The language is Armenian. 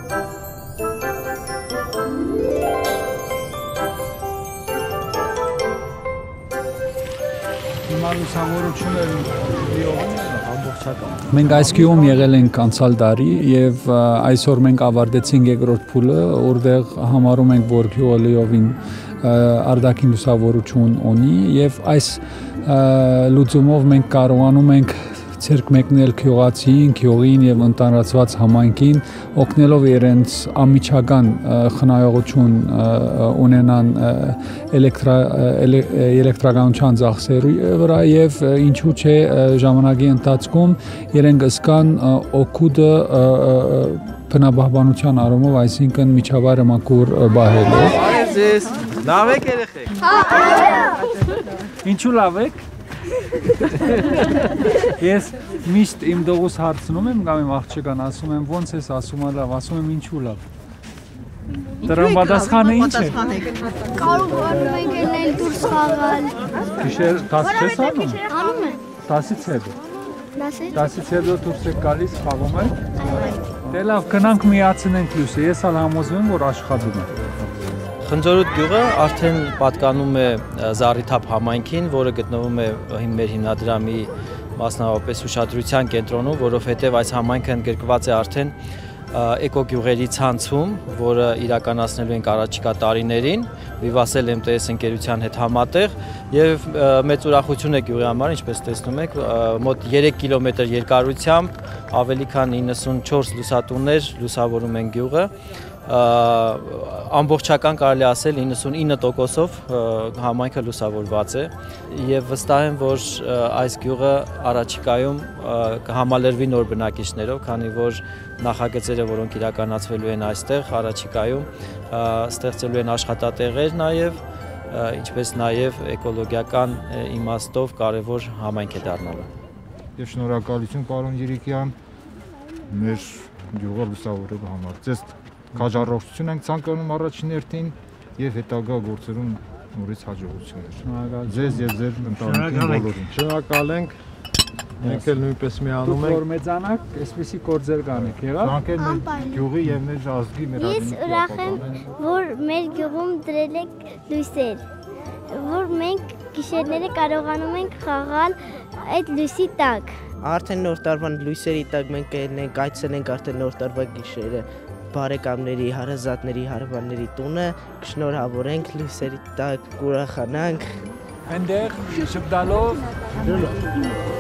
Մենք այս գյուղում եղել ենք անցյալ տարի եւ այսօր մենք ավարտեցինք երկրորդ փուլը, որտեղ համարում ենք, որ գյուղը լիովին արտաքին լուսավորություն ունի եւ այս լուծումով մենք կարողանում ենք ցերկ մեկնել գյուղացին, գյուղին եւ ընտանրացված համայնքին, օգնելով իրենց անմիջական խնայողություն ունենան էլեկտրականության ծախսերի վրա եւ ինչու՞ չէ ժամանակի ընթացքում իրենք զգան օգուտը բնապահպանության առումով, այսինքն միջավայրը մաքուր բահելով։ Լավ եք երեխեք։ Ինչու լավ եք։ Ես միշտ իմ դողուս հարցնում եմ կամ իմ աղջկան ասում եմ ոնց ես ասում լավ, ասում եմ ինչու լավ։ Դրան պատասխանը ինչ է։ Կարողանում ենք ելնել դուրս խաղալ։ Գիշեր 10 չես անում։ Անում եմ։ 10-ից հետո։ 10-ից հետո դուրս եք գալիս խաղում եք։ Դե լավ, գնանք միացնենք լույսը։ Ես ալ համոզվում եմ, որ աշխատում է։ Խնձորուտ գյուղը արդեն պատկանում է Զառիթափ համայնքին, որը գտնվում է մեր հիմնադրամի մասնավորապես ուշադրության կենտրոնում, որովհետև այս համայնքը ընդգրկված է արդեն էկոգյուղերի ցանցում, որը իրականացնելու ենք առաջիկա տարիներին, Vivace MTS ընկերության հետ համատեղ եւ մեծ ուրախություն է գյուղի համար, ինչպես տեսնում եք, մոտ 3 կիլոմետր երկարությամբ ավելի քան 94 լուսատուներ լուսավորում են գյուղը։ Ամբողջական կարելի ասել 99%-ով համայնքը լուսավորված է եւ վստահ եմ, որ այս գյուղը առաջիկայում կհամալրվի նոր բնակիչներով, քանի որ նախագծերը, որոնք իրականացվելու են այստեղ, առաջիկայում ստեղծելու են աշխատատեղեր նաեւ, ինչպես նաեւ էկոլոգիական իմաստով կարեւոր համայնք է դառնալու։ Եվ շնորհակալություն պարոն Գիրիկյան, մեր գյուղը լուսավորելու համար։ Ձեզ Քաջառողջություն ենք ցանկանում առաջին հերթին եւ հետագա գործերում նորից հաջողություններ։ Ձեզ եւ ձեր ընտանիքին բոլորին։ Շնորհակալ ենք։ Մենք էլ նույնպես միանում ենք։ Որ մեծանաք, այսպեսի գործեր կանեք, եղավ։ Ցանկել մեր գյուղի եւ մեր ազգի մեր Ես ուրախ եմ, որ մեր գյուղում դրել եք լույսեր, որ մենք գիշերները կարողանում ենք խաղալ այդ լույսի տակ։ Արդեն նոր տարվան լույսերի տակ մենք ելնենք, այցելենք արդեն նոր տարվա գիշերը բարեկամների, հարազատների, հարևանների տունը, կշնորհավորենք լույսերի տակ, կուրախանանք։ Այնտեղ շփդալով